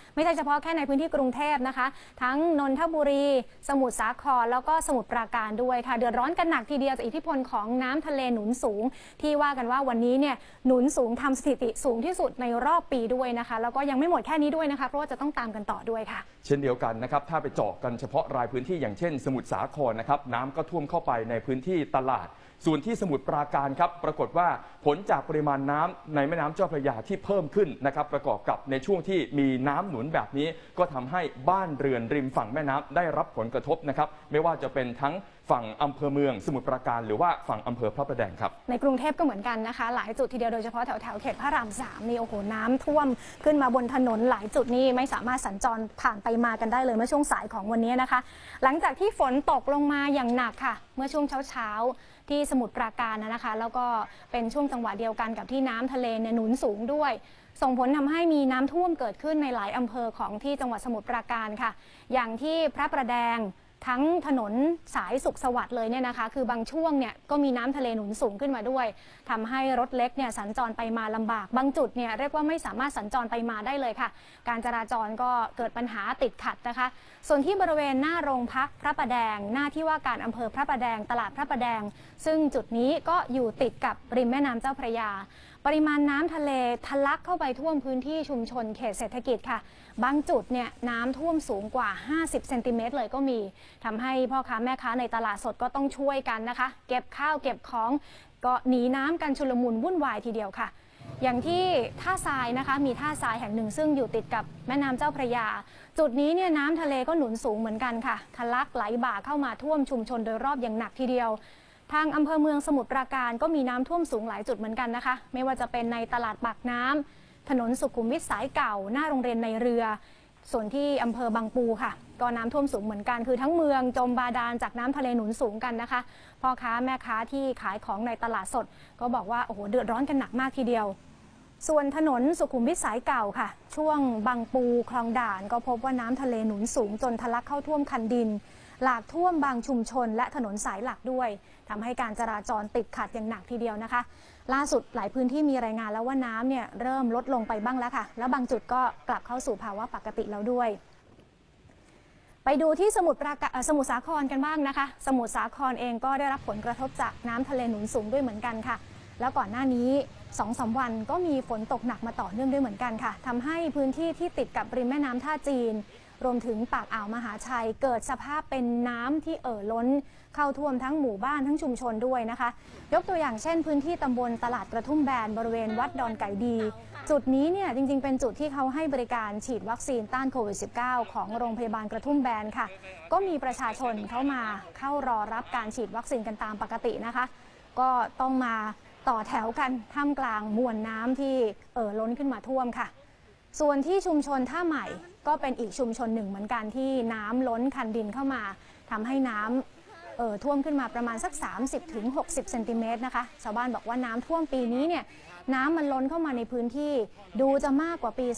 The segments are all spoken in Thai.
ไม่ใช่เฉพาะแค่ในพื้นที่กรุงเทพนะคะทั้งนนทบุรีสมุทรสาครแล้วก็สมุทรปราการด้วยค่ะเดือดร้อนกันหนักทีเดียวจากอิทธิพลของน้ำทะเลหนุนสูงที่ว่ากันว่าวันนี้เนี่ยหนุนสูงทำสถิติสูงที่สุดในรอบปีด้วยนะคะแล้วก็ยังไม่หมดแค่นี้ด้วยนะคะเพราะว่าจะต้องตามกันต่อด้วยค่ะเช่นเดียวกันนะครับถ้าไปเจาะกันเฉพาะรายพื้นที่อย่างเช่นสมุทรสาครนะครับน้ำก็ท่วมเข้าไปในพื้นที่ตลาดส่วนที่สมุทรปราการครับปรากฏว่าผลจากปริมาณน้ำในแม่น้ำเจ้าพระยาที่เพิ่มขึ้นนะครับประกอบกับในช่วงที่มีน้ำหนุนแบบนี้ก็ทำให้บ้านเรือนริมฝั่งแม่น้ำได้รับผลกระทบนะครับไม่ว่าจะเป็นทั้งฝั่งอำเภอเมืองสมุทรปราการหรือว่าฝั่งอำเภอพระประแดงครับในกรุงเทพก็เหมือนกันนะคะหลายจุดทีเดียวโดยเฉพาะแถวเขตพระราม3นี่โอ้โหน้ำท่วมขึ้นมาบนถนนหลายจุดนี่ไม่สามารถสัญจรผ่านไปมากันได้เลยเมื่อช่วงสายของวันนี้นะคะหลังจากที่ฝนตกลงมาอย่างหนักค่ะเมื่อช่วงเช้าที่สมุทรปราการนะคะแล้วก็เป็นช่วงจังหวะเดียวกันกับที่น้ำทะเลเนี่ยหนุนสูงด้วยส่งผลทำให้มีน้ำท่วมเกิดขึ้นในหลายอำเภอของที่จังหวัดสมุทรปราการค่ะอย่างที่พระประแดงทั้งถนนสายสุขสวัสดิ์เลยเนี่ยนะคะคือบางช่วงเนี่ยก็มีน้ำทะเลหนุนสูงขึ้นมาด้วยทำให้รถเล็กเนี่ยสัญจรไปมาลำบากบางจุดเนี่ยเรียกว่าไม่สามารถสัญจรไปมาได้เลยค่ะการจราจรก็เกิดปัญหาติดขัดนะคะส่วนที่บริเวณหน้าโรงพักพระประแดงหน้าที่ว่าการอำเภอพระประแดงตลาดพระประแดงซึ่งจุดนี้ก็อยู่ติดกับริมแม่น้ำเจ้าพระยาปริมาณน้ำทะเลทะลักเข้าไปท่วมพื้นที่ชุมชนเขตเศรษฐกิจค่ะบางจุดเนี่ยน้ำท่วมสูงกว่า50เซนติเมตรเลยก็มีทำให้พ่อค้าแม่ค้าในตลาดสดก็ต้องช่วยกันนะคะเก็บข้าวเก็บของก็หนีน้ำกันชุลมุนวุ่นวายทีเดียวค่ะอย่างที่ท่าทรายนะคะมีท่าทรายแห่งหนึ่งซึ่งอยู่ติดกับแม่น้ำเจ้าพระยาจุดนี้เนี่ยน้ำทะเลก็หนุนสูงเหมือนกันค่ะทะลักไหลบ่าเข้ามาท่วมชุมชนโดยรอบอย่างหนักทีเดียวทางอำเภอเมืองสมุทรปราการก็มีน้ำท่วมสูงหลายจุดเหมือนกันนะคะไม่ว่าจะเป็นในตลาดปากน้ำถนนสุขุมวิทสายเก่าหน้าโรงเรียนในเรือส่วนที่อำเภอบางปูค่ะก็น้ำท่วมสูงเหมือนกันคือทั้งเมืองจมบาดาลจากน้ำทะเลหนุนสูงกันนะคะพ่อค้าแม่ค้าที่ขายของในตลาดสดก็บอกว่าโอ้โหเดือดร้อนกันหนักมากทีเดียวส่วนถนนสุขุมวิทสายเก่าค่ะช่วงบางปูคลองด่านก็พบว่าน้ำทะเลหนุนสูงจนทะลักเข้าท่วมคันดินหลากท่วมบางชุมชนและถนนสายหลักด้วยทำให้การจราจรติดขัดอย่างหนักทีเดียวนะคะล่าสุดหลายพื้นที่มีรายงานแล้วว่าน้ำเนี่ยเริ่มลดลงไปบ้างแล้วค่ะแล้วบางจุดก็กลับเข้าสู่ภาวะปกติแล้วด้วยไปดูที่สมุทรสาครกันบ้างนะคะสมุทรสาครเองก็ได้รับผลกระทบจากน้ำทะเลหนุนสูงด้วยเหมือนกันค่ะแล้วก่อนหน้านี้ 2-3 วันก็มีฝนตกหนักมาต่อเนื่องด้วยเหมือนกันค่ะทำให้พื้นที่ที่ติดกับริมแม่น้ำท่าจีนรวมถึงปากอ่าวมหาชัยเกิดสภาพเป็นน้ำที่ล้นเข้าท่วมทั้งหมู่บ้านทั้งชุมชนด้วยนะคะยกตัวอย่างเช่นพื้นที่ตำบลตลาดกระทุ่มแบนบริเวณวัดดอนไก่ดีจุดนี้เนี่ยจริงๆเป็นจุดที่เขาให้บริการฉีดวัคซีนต้านโควิด -19 ของโรงพยาบาลกระทุ่มแบนค่ะก็มีประชาชนเข้ารอรับการฉีดวัคซีนกันตามปกตินะคะก็ต้องมาต่อแถวกันท่ามกลางมวลน้ำที่ล้นขึ้นมาท่วมค่ะส่วนที่ชุมชนท่าใหม่ก็เป็นอีกชุมชนหนึ่งเหมือนกันที่น้ำล้นคันดินเข้ามาทำให้น้ำท่วมขึ้นมาประมาณสัก 30-60 เซนติเมตรนะคะชาวบ้านบอกว่าน้ำท่วมปีนี้เนี่ยน้ำมันล้นเข้ามาในพื้นที่ดูจะมากกว่าปี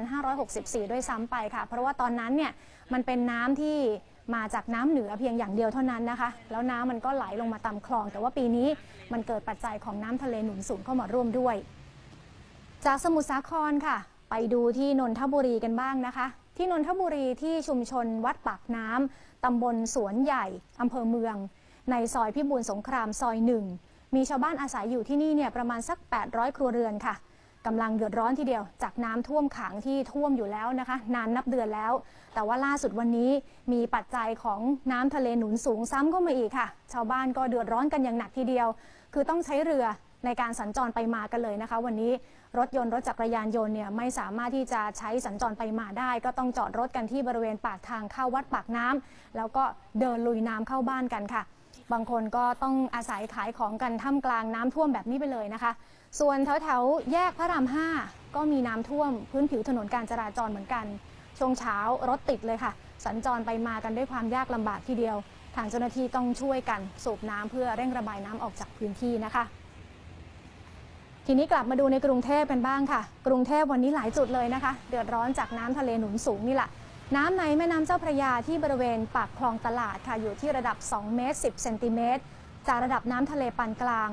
2564 ด้วยซ้ำไปค่ะเพราะว่าตอนนั้นเนี่ยมันเป็นน้ำที่มาจากน้ำเหนือเพียงอย่างเดียวเท่านั้นนะคะแล้วน้ำมันก็ไหลลงมาตามคลองแต่ว่าปีนี้มันเกิดปัจจัยของน้ำทะเลหนุนสูงเข้ามาร่วมด้วยจากสมุทรสาครค่ะไปดูที่นนทบุรีกันบ้างนะคะที่นนทบุรีที่ชุมชนวัดปากน้ำตำบลสวนใหญ่อำเภอเมืองในซอยพิบูลสงครามซอย1มีชาวบ้านอาศัยอยู่ที่นี่เนี่ยประมาณสัก800ครัวเรือนค่ะกำลังเดือดร้อนทีเดียวจากน้ำท่วมขังที่ท่วมอยู่แล้วนะคะนานนับเดือนแล้วแต่ว่าล่าสุดวันนี้มีปัจจัยของน้ำทะเลหนุนสูงซ้ำเข้ามาอีกค่ะชาวบ้านก็เดือดร้อนกันอย่างหนักทีเดียวคือต้องใช้เรือในการสัญจรไปมากันเลยนะคะวันนี้รถจักรยานยนต์เนี่ยไม่สามารถที่จะใช้สัญจรไปมาได้ก็ต้องจอดรถกันที่บริเวณปากทางเข้าวัดปากน้ำแล้วก็เดินลุยน้ำเข้าบ้านกันค่ะบางคนก็ต้องอาศัยขายของกันท่ามกลางน้ำท่วมแบบนี้ไปเลยนะคะส่วนแถวแยกพระราม 5ก็มีน้ำท่วมพื้นผิวถนนการจราจรเหมือนกันช่วงเช้ารถติดเลยค่ะสัญจรไปมากันด้วยความยากลำบากทีเดียวทางเจ้าหน้าที่ต้องช่วยกันสูบน้ำเพื่อเร่งระบายน้ำออกจากพื้นที่นะคะทีนี้กลับมาดูในกรุงเทพเป็นบ้างค่ะกรุงเทพวันนี้หลายจุดเลยนะคะเดือดร้อนจากน้ำทะเลหนุนสูงนี่แหละน้ำในแม่น้ำเจ้าพระยาที่บริเวณปากคลองตลาดค่ะอยู่ที่ระดับ2 เมตร 10 เซนติเมตรจากระดับน้ำทะเลปานกลาง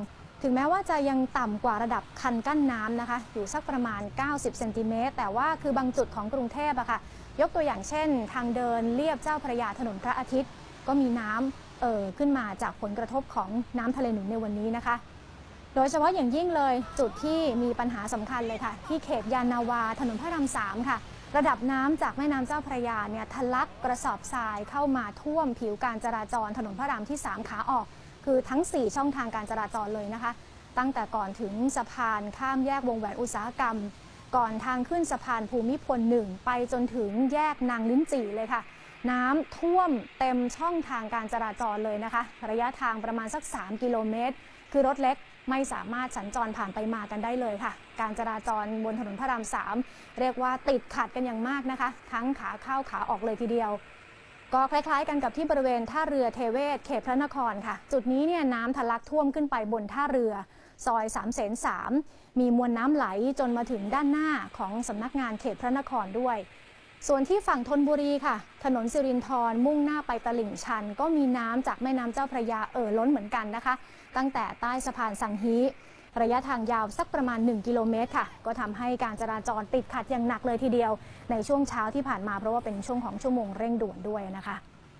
ถึงแม้ว่าจะยังต่ำกว่าระดับคันกั้นน้ำนะคะอยู่สักประมาณ90เซนติเมตรแต่ว่าคือบางจุดของกรุงเทพอะค่ะยกตัวอย่างเช่นทางเดินเลียบเจ้าพระยาถนนพระอาทิตย์ก็มีน้ำขึ้นมาจากผลกระทบของน้ำทะเลหนุนในวันนี้นะคะโดยเฉพาะอย่างยิ่งเลยจุดที่มีปัญหาสำคัญเลยค่ะที่เขตยานนาวาถนนพระราม3ค่ะระดับน้ำจากแม่น้ำเจ้าพระยาเนี่ยทะลักกระสอบทรายเข้ามาท่วมผิวการจราจรถนนพระรามที่3ขาออกคือทั้ง4ช่องทางการจราจรเลยนะคะตั้งแต่ก่อนถึงสะพานข้ามแยกวงแหวนอุตสาหกรรมก่อนทางขึ้นสะพานภูมิพล1ไปจนถึงแยกนางลิ้นจี่เลยค่ะน้ำท่วมเต็มช่องทางการจราจรเลยนะคะระยะทางประมาณสัก3 กิโลเมตรคือรถเล็กไม่สามารถสัญจรผ่านไปมากันได้เลยค่ะการจราจรบนถนนพระราม3เรียกว่าติดขัดกันอย่างมากนะคะทั้งขาเข้าขาออกเลยทีเดียวก็คล้ายๆกันกับที่บริเวณท่าเรือเทเวศเขตพระนครค่ะจุดนี้เนี่ยน้ำทะลักท่วมขึ้นไปบนท่าเรือซอย3 เสน 3มีมวลน้ำไหลจนมาถึงด้านหน้าของสำนักงานเขตพระนครด้วยส่วนที่ฝั่งธนบุรีค่ะถนนสิรินธรมุ่งหน้าไปตลิ่งชันก็มีน้ำจากแม่น้ำเจ้าพระยาล้นเหมือนกันนะคะตั้งแต่ใต้สะพานสังฮีระยะทางยาวสักประมาณ1 กิโลเมตรค่ะก็ทำให้การจราจรติดขัดอย่างหนักเลยทีเดียวในช่วงเช้าที่ผ่านมาเพราะว่าเป็นช่วงของชั่วโมงเร่งด่วนด้วยนะคะ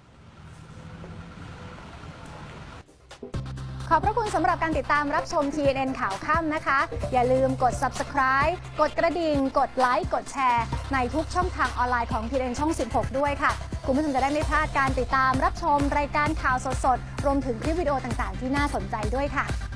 ขอบพระคุณสำหรับการติดตามรับชม TNN ข่าวค่ำนะคะอย่าลืมกด Subscribe กดกระดิ่งกดไลค์กดแชร์ในทุกช่องทางออนไลน์ของ TNN ช่อง 16 ด้วยค่ะคุณผู้ชมจะได้ไม่พลาดการติดตามรับชมรายการข่าวสดๆรวมถึงคลิปวิดีโอต่างๆที่น่าสนใจด้วยค่ะ